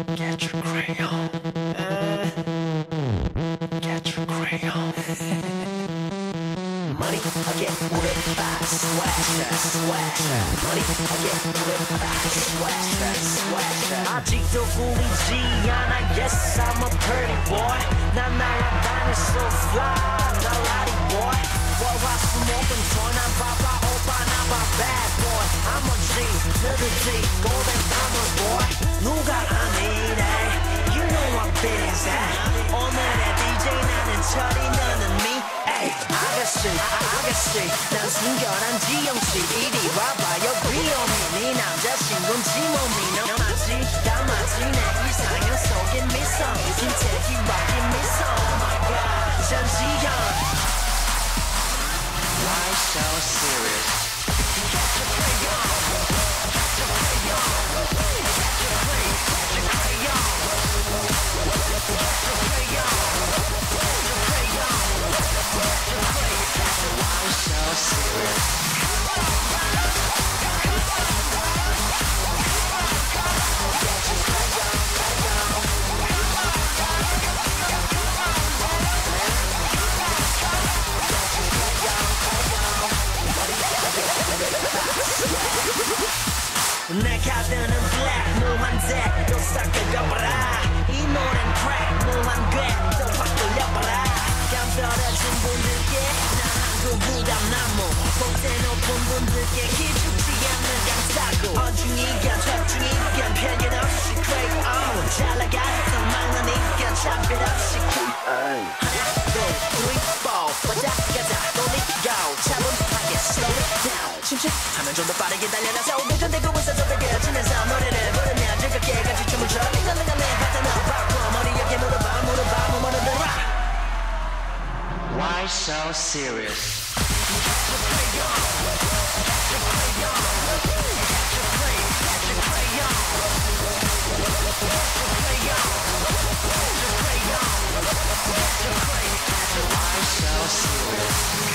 Get your crayon. Get your crayon. Money, I get whipped by sweat. Money, I get whipped by sweat. 아직도 보이지 않아. Yes, I'm a pretty boy. 난 날아다닐 so fly. 나 라리 boy. 월화수목은 전화 봐봐 오빠 나봐 bad boy. I'm a G, little G, golden diamond boy. 누가 아니래? You know I'm busy. 오늘의 DJ 나는 철이 너는 me. Ay, 아가씨, 난 순결한 지영씨. 이리 와봐요 귀여움이 네 남자 친구는 지몸이 너무하지 담아지 내 이상형 속에 미소 김태희 rockin' 미소 Oh my god 전지현 Why so serious? Why so serious? 내 카드는 black 무한대 또 싹 긁어봐라 이 노래는 crack 무한 궤또 확 돌려봐라 깜떨어진 분들께 난 한국 무담 나무 꼭대 높은 분들께 기죽지 않는 강사고 어중이견 적중이견 편견 없이 Crayon 잘 나가서 막나니까 차별 없이 하나 둘 three four 왔다 가다 돌리고 차분하게 slow it down 침침하면 좀 더 빠르게 달려나서 운전되고 있어도 느껴지면서 노래를 부르며 즐겁게 같이 춤을 춰 링글링가 내 파트너 바꿔 머리 옆에 물어봐 물어들어 Why so serious? Why so serious?